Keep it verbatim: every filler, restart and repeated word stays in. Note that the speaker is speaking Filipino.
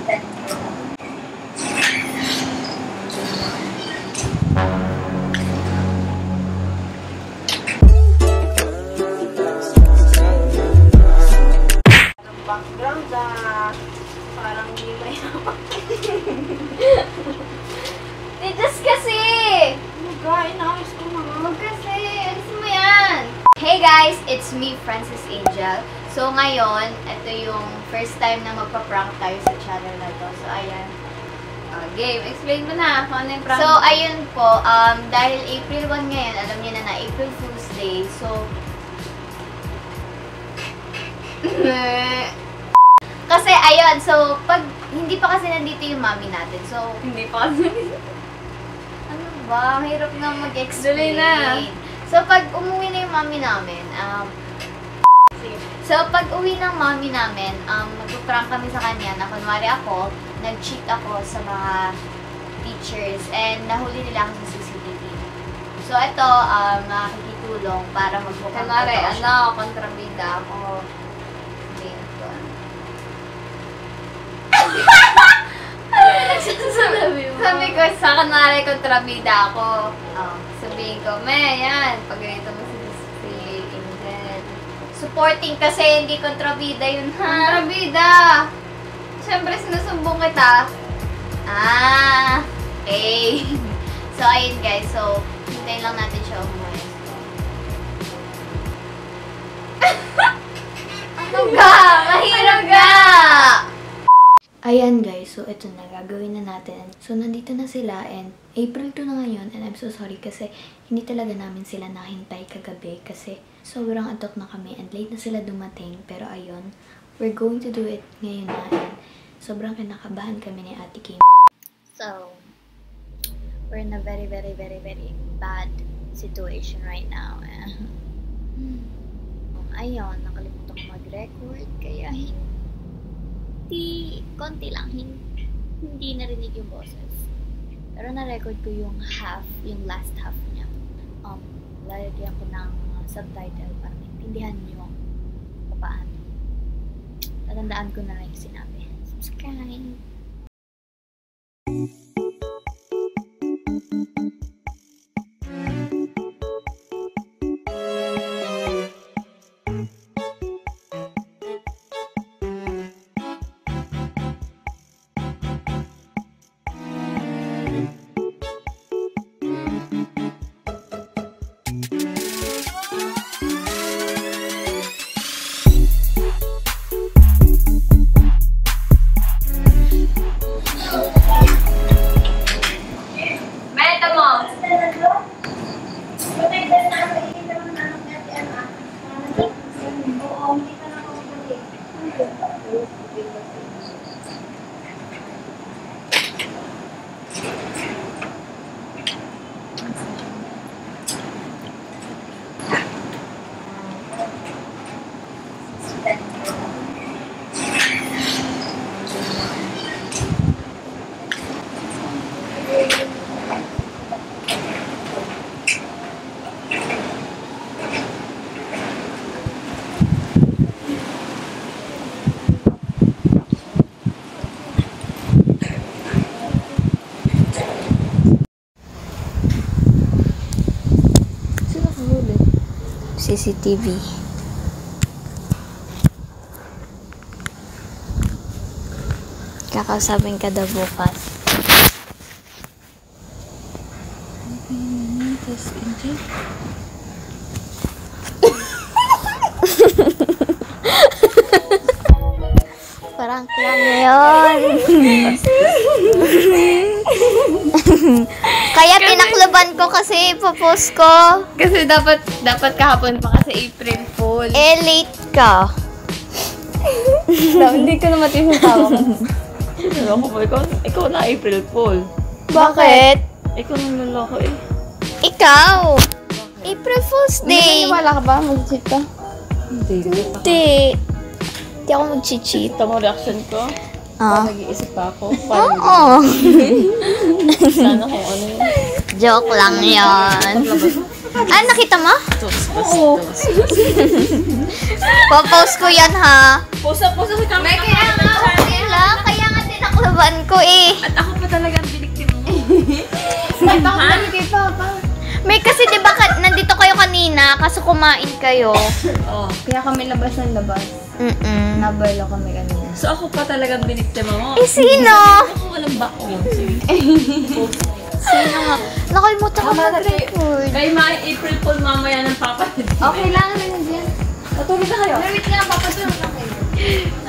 Background na parang hindi may Eh, just kasi! Mag-gain na, ayos ko na. Huwag kasi, alis mo yan! Hey guys, it's me, Francis Angel. So ngayon, ito yung first time na magpa-prank tayo sa channel na to. So ayan. Uh, game, explain mo na kung ano yung prank. So ayun po, um, dahil April first ngayon, alam niyo na na April Fool's Day. So, kasi ayun, so pag hindi pa kasi nandito yung mami natin. So, Hindi pa kasi. ano ba? Hirap nga mag-explain. Dali na. So, pag umuwi na yung mami namin, um, so, pag uwi ng mami namin, um, mag-prank kami sa kanya na kunwari ako, nag-cheat ako sa mga teachers and nahuli nila ako sa C C T V. So, ito, um, makikitulong para magbukhang Kunwari, totoo siya. ano, kontrabida ako. Sabi ko, sa kanari kontrabida ako. Oh. Sabihin ko, me, yan, pag ganito mo si, si Angel. Supporting kasi hindi kontrabida yun, ha? Kontrabida! Siyempre, sinusumbong kita. Ah, okay. So, ayun guys. So, hintayin lang natin siya umuwi. Ano ga? Mahirap ga! Ayan guys, so ito na, gagawin na natin. So, nandito na sila and April second na ngayon and I'm so sorry kasi hindi talaga namin sila nahintay kagabi kasi sobrang antok na kami and late na sila dumating. Pero ayun, we're going to do it ngayon na and sobrang kinakabahan kami ni Ate Kim. So, we're in a very, very, very, very bad situation right now. Ayun, nakalimutan ko mag-record kaya hindi, konti lang, hindi, hindi narinig yung boses. Pero na-record ko yung half, yung last half niya. Um, lalagyan ko ng subtitle para maintindihan niyo kung paano. Tatandaan ko na lang yung sinabi. Subscribe! C C T V. Kakausapin ka daw bukas. Parang lang yun. Kaya tinakloban ko kasi ipopost ko. Kasi dapat, dapat kahapon pa kasi April Fool. Eh, late ka. No, hindi ko na matis yung tawa ko. Naloko mo, ikaw, ikaw na April Fool. Bakit? Ikaw na naloko eh. Ikaw! April Fool's Day! Wala ka ba? Mag-cheat ka? Hindi. Hindi. Hindi ako mag-cheat. Ito mo reaction ko? Ah. Nag-iisip pa ako. Oo. Sana kung ano yun. Joke lang yun. Ah, nakita mo? Oo. Popost ko yan ha. Pusa, pusa sa camera. Kaya nga, okay lang. Kaya nga tinaklo pinagtripan ko eh. At ako pa talaga ang biniktima mo. Ito ako na kay Papa. May kasi di ba ka- nandito kayo kanina, kaso kumain kayo. Oh. Kaya kami labas ng labas. Mm-mm. Nabarlo kami kanina. So ako pa talagang biniktima mo. Eh, sino? Ako walang baon. Sino nga? Nakalimutan ko mag-record. Kay May April Fool mamaya ng papa. Okay lang, ano na dyan? Matulog na kayo. Wait lang, papatulog lang kayo.